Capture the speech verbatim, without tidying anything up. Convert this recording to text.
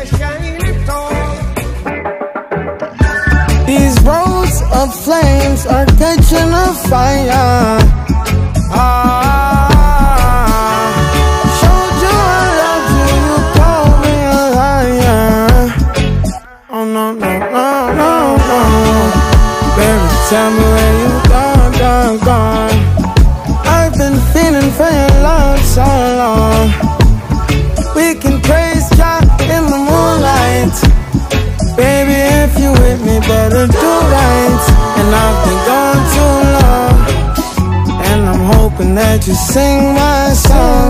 These roads of flames are catching a fire. Ah, showed you I loved you, you called me a liar. Oh no, no, no, no, no. Baby, tell me where you gone, gone, gone. I've been feeling for your love so long. We can praise God in the moonlight. Baby, if you with me, better do right. And I've been gone too long, and I'm hoping that you sing my song.